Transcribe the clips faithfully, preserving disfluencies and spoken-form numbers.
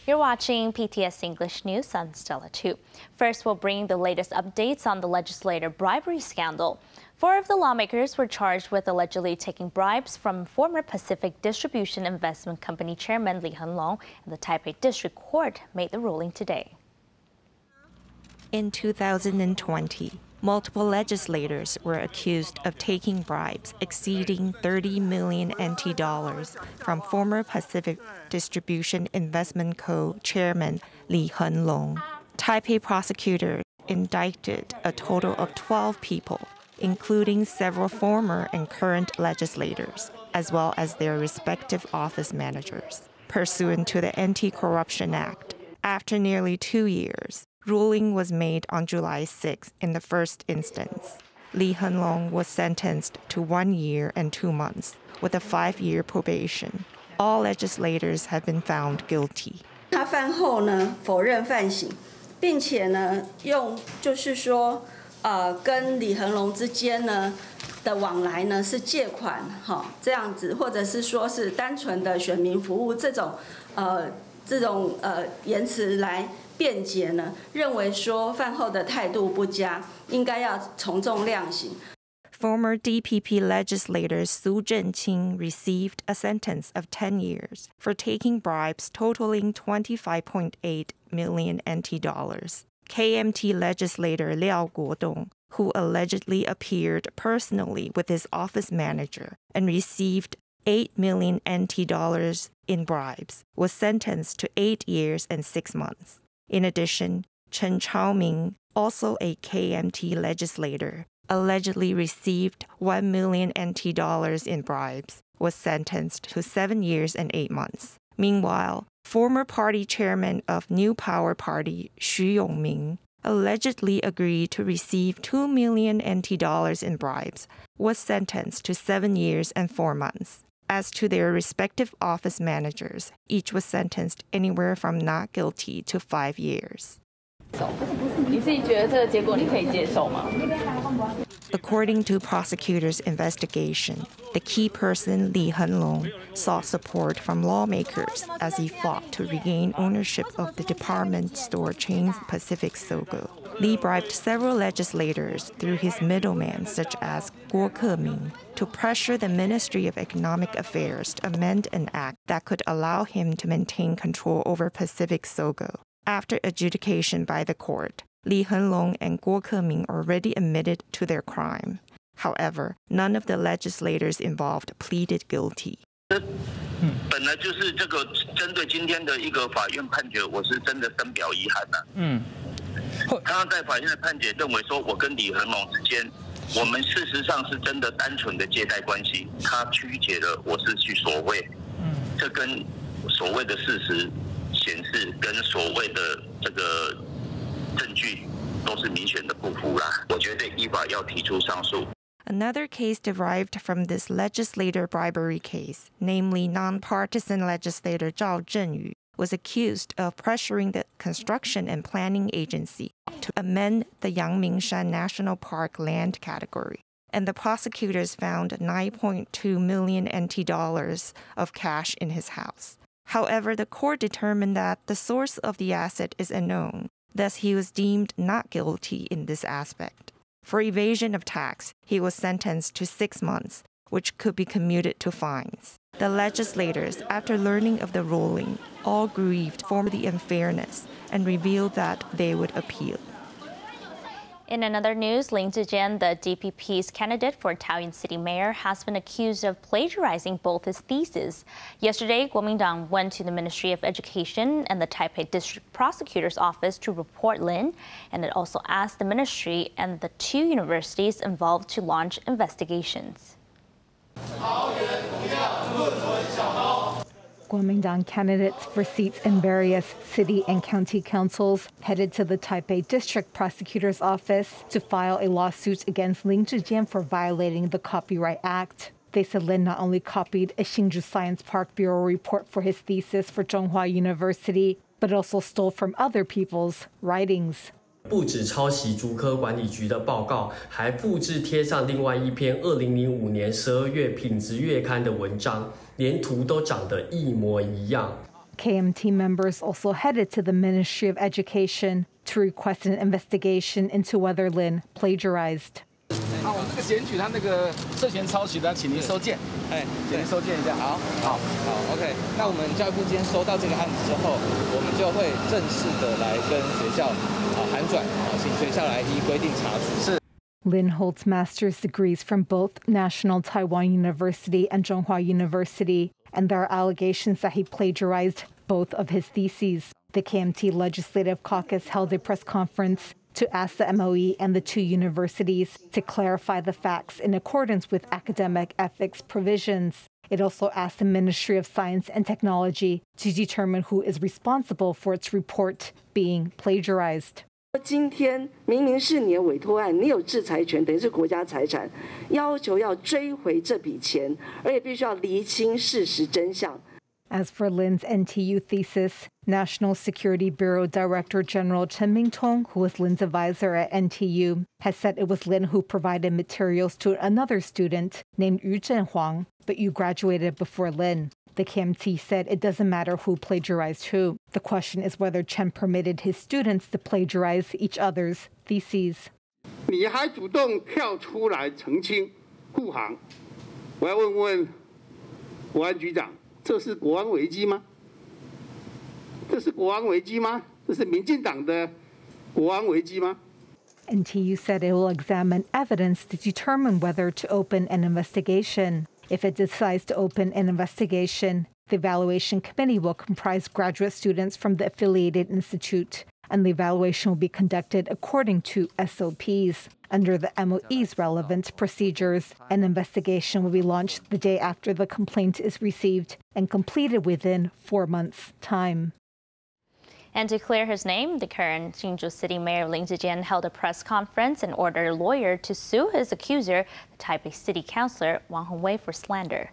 You're watching P T S English News on Stella two. First, we'll bring the latest updates on the legislator bribery scandal. Four of the lawmakers were charged with allegedly taking bribes from former Pacific Distribution Investment Company Chairman Lee Heng-long, and the Taipei District Court made the ruling today. In two thousand twenty, multiple legislators were accused of taking bribes exceeding thirty million N T dollars from former Pacific Distribution Investment Co. Chairman Lee Heng-long. Taipei prosecutors indicted a total of twelve people, including several former and current legislators, as well as their respective office managers, pursuant to the Anti-Corruption Act. After nearly two years, ruling was made on July sixth in the first instance. Lee Heng-long was sentenced to one year and two months with a five-year probation. All legislators have been found guilty. 他犯后呢，否认犯行，并且呢，用就是说，呃，跟李恒龙之间呢的往来呢是借款，哈，这样子，或者是说是单纯的选民服务这种，呃，这种呃言辞来辩解呢，认为说犯后的态度不佳，应该要从重量刑。 Former D P P legislator Su Zhenqing received a sentence of ten years for taking bribes totaling twenty-five point eight million N T dollars. K M T legislator Liao Guodong, who allegedly appeared personally with his office manager and received eight million N T dollars in bribes, was sentenced to eight years and six months. In addition, Chen Chaoming, also a K M T legislator, allegedly received one million N T dollars in bribes, was sentenced to seven years and eight months. Meanwhile, former party chairman of New Power Party Xu Yongming allegedly agreed to receive two million N T dollars in bribes, was sentenced to seven years and four months. As to their respective office managers, each was sentenced anywhere from not guilty to five years. According to prosecutors' investigation, the key person Lee Heng-long sought support from lawmakers as he fought to regain ownership of the department store chain Pacific Sogo. Lee bribed several legislators through his middlemen, such as Guo Keming, to pressure the Ministry of Economic Affairs to amend an act that could allow him to maintain control over Pacific Sogo. After adjudication by the court, Lee Heng-long and Guo Keming already admitted to their crime. However, none of the legislators involved pleaded guilty. 本来就是这个针对今天的一个法院判决，我是真的深表遗憾呐。嗯，他在法院的判决认为说，我跟李恒龙之间，我们事实上是真的单纯的借贷关系，他曲解了我是去索贿，嗯，这跟所谓的事实显示跟所谓的这个证据都是明显的不符啦。我觉得依法要提出上诉。 Another case derived from this legislator bribery case, namely nonpartisan legislator Zhao Zhenyu, was accused of pressuring the Construction and Planning Agency to amend the Yangmingshan National Park land category. And the prosecutors found nine point two million N T dollars of cash in his house. However, the court determined that the source of the asset is unknown. Thus, he was deemed not guilty in this aspect. For evasion of tax, he was sentenced to six months, which could be commuted to fines. The legislators, after learning of the ruling, all grieved for the unfairness and revealed that they would appeal. In another news, Lin Zhijian, the D P P's candidate for Taoyuan City Mayor, has been accused of plagiarizing both his theses. Yesterday, Kuomintang went to the Ministry of Education and the Taipei District Prosecutor's Office to report Lin, and it also asked the ministry and the two universities involved to launch investigations. Kuomintang candidates for seats in various city and county councils headed to the Taipei District Prosecutor's Office to file a lawsuit against Lin Zhijian for violating the Copyright Act. They said Lin not only copied a Hsinchu Science Park Bureau report for his thesis for Zhonghua University, but also stole from other people's writings. 不止抄袭竹科管理局的报告，还复制贴上另外一篇二零零五年十二月品质月刊的文章，连图都长得一模一样。 K M T members also headed to the Ministry of Education to request an investigation into whether Lin plagiarized. 好，我这个检举他那个涉嫌抄袭的，请您收件。哎，请您收件一下。好，好，好 ，OK。那我们教育部今天收到这个案子之后，我们就会正式的来跟学校啊函转，啊，请学校来依规定查处。是。 Lin holds master's degrees from both National Taiwan University and Zhonghua University, and there are allegations that he plagiarized both of his theses. The K M T Legislative Caucus held a press conference to ask the M O E and the two universities to clarify the facts in accordance with academic ethics provisions. It also asked the Ministry of Science and Technology to determine who is responsible for its report being plagiarized. 今天明明是你的委托案，你有制裁权，等于是国家财产，要求要追回这笔钱，而且必须要厘清事实真相。 As for Lin's N T U thesis, National Security Bureau Director General Chen Mingtong, who was Lin's advisor at N T U, has said it was Lin who provided materials to another student named Yu Zhenhuang, but Yu graduated before Lin. The K M T said it doesn't matter who plagiarized who. The question is whether Chen permitted his students to plagiarize each other's theses. 你还主动跳出来澄清护航，我要问问国安局长，这是国安危机吗？这是国安危机吗？这是民进党的国安危机吗？ N T U said it will examine evidence to determine whether to open an investigation. If it decides to open an investigation, the evaluation committee will comprise graduate students from the affiliated institute, and the evaluation will be conducted according to S O Ps. Under the M O E's relevant procedures, an investigation will be launched the day after the complaint is received and completed within four months' time. And to clear his name, the current Hsinchu City Mayor Lin Zijian held a press conference and ordered a lawyer to sue his accuser, the Taipei City Councilor Wang Hongwei, for slander.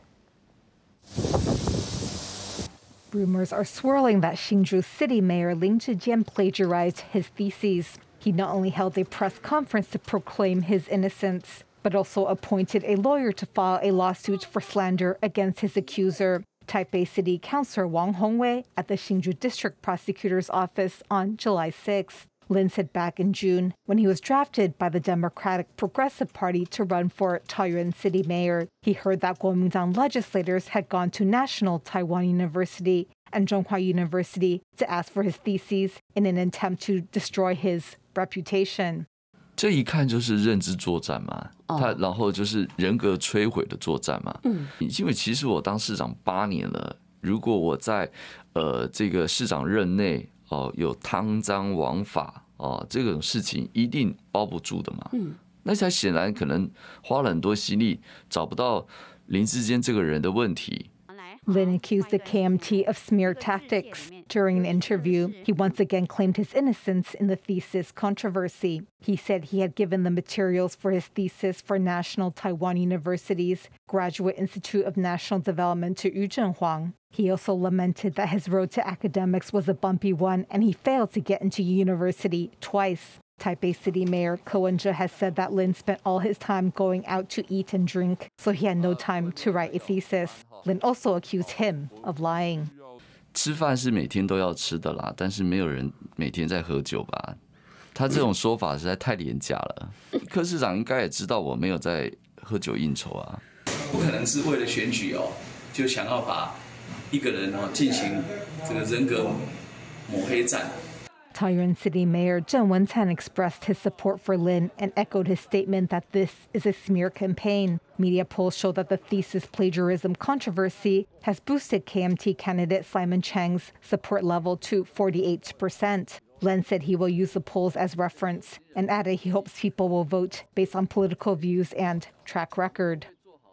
Rumors are swirling that Hsinchu City Mayor Lin Zijian plagiarized his theses. He not only held a press conference to proclaim his innocence, but also appointed a lawyer to file a lawsuit for slander against his accuser, Taipei City Councilor Wang Hongwei, at the Hsinchu District Prosecutor's Office on July sixth. Lin said back in June, when he was drafted by the Democratic Progressive Party to run for Taoyuan City Mayor, he heard that Kuomintang legislators had gone to National Taiwan University and Zhonghua University to ask for his theses in an attempt to destroy his reputation. 这一看就是认知作战嘛，他然后就是人格摧毁的作战嘛。嗯，因为其实我当市长八年了，如果我在呃这个市长任内哦、呃、有贪赃枉法哦、呃、这种事情一定包不住的嘛。嗯，那才显然可能花了很多心力找不到林智坚这个人的问题。 Lin accused the K M T of smear tactics. During an interview, he once again claimed his innocence in the thesis controversy. He said he had given the materials for his thesis for National Taiwan University's Graduate Institute of National Development to Yu Zhenhuang. He also lamented that his road to academics was a bumpy one and he failed to get into university twice. Taipei City Mayor Ko Wen-je has said that Lin spent all his time going out to eat and drink, so he had no time to write a thesis. Lin also accused him of lying. 吃饭是每天都要吃的啦，但是没有人每天在喝酒吧？他这种说法实在太廉价了。柯市长应该也知道我没有在喝酒应酬啊。 不可能是为了选举哦，就想要把一个人哦进行这个人格抹黑战。 Taoyuan City Mayor Zheng Wen-tan expressed his support for Lin and echoed his statement that this is a smear campaign. Media polls show that the thesis plagiarism controversy has boosted K M T candidate Simon Chang's support level to forty-eight percent. Lin said he will use the polls as reference and added he hopes people will vote based on political views and track record.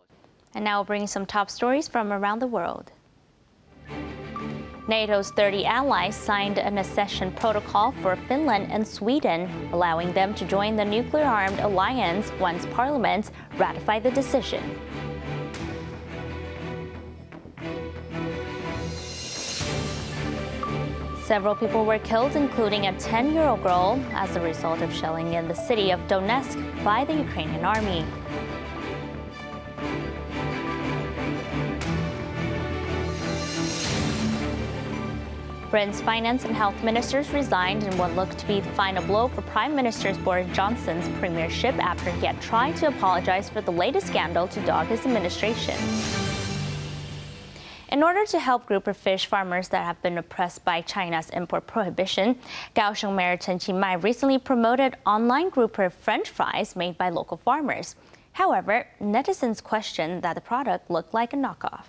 And now we'll bring some top stories from around the world. NATO's thirty allies signed an accession protocol for Finland and Sweden, allowing them to join the nuclear-armed alliance once parliaments ratify the decision. Several people were killed, including a ten-year-old girl, as a result of shelling in the city of Donetsk by the Ukrainian army. Britain's finance and health ministers resigned in what looked to be the final blow for Prime Minister Boris Johnson's premiership after he had tried to apologize for the latest scandal to dog his administration. In order to help grouper fish farmers that have been oppressed by China's import prohibition, Kaohsiung Mayor Chen Qi-mai recently promoted online grouper French fries made by local farmers. However, netizens questioned that the product looked like a knockoff.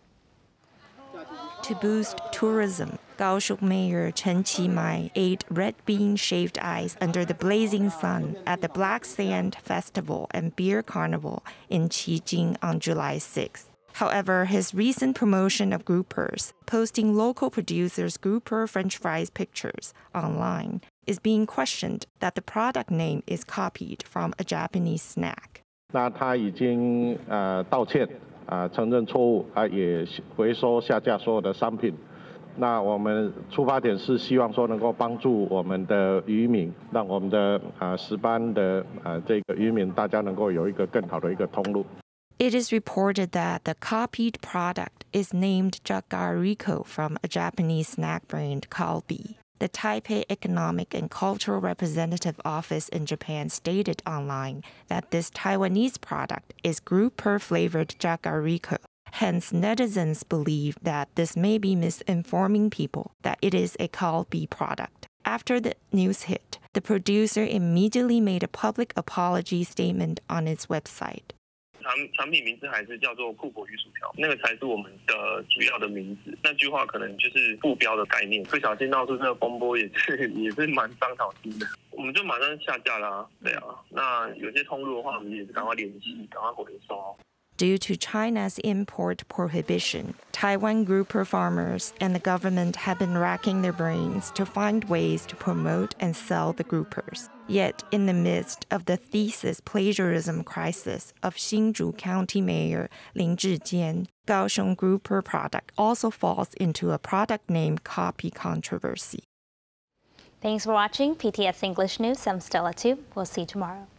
To boost tourism, Kaohsiung Mayor Chen Qi-mai ate red bean shaved ice under the blazing sun at the Black Sand Festival and Beer Carnival in Qijing on July sixth. However, his recent promotion of groupers, posting local producers' grouper French fries pictures online, is being questioned that the product name is copied from a Japanese snack. 那他已经呃道歉啊，承认错误啊，也回收下架所有的商品。那我们出发点是希望说能够帮助我们的渔民，让我们的啊石斑的啊这个渔民大家能够有一个更好的一个通路。 It is reported that the copied product is named Jagariko from a Japanese snack brand Calbee. The Taipei Economic and Cultural Representative Office in Japan stated online that this Taiwanese product is grouper-flavored Jagariko. Hence, netizens believe that this may be misinforming people that it is a Calbee product. After the news hit, the producer immediately made a public apology statement on its website. 产产品名字还是叫做库果鱼薯条，那个才是我们的主要的名字。那句话可能就是副标的概念。不小心闹出这个风波，也是也是蛮伤脑筋的。我们就马上下架啦、啊，对啊。那有些通路的话，我们也是赶快联系，赶快回收。 Due to China's import prohibition, Taiwan grouper farmers and the government have been racking their brains to find ways to promote and sell the groupers. Yet, in the midst of the thesis plagiarism crisis of Hsinchu County Mayor Lin Zhijian, Kaohsiung grouper product also falls into a product name copy controversy. Thanks for watching P T S English News. I'm Stella Tu. We'll see you tomorrow.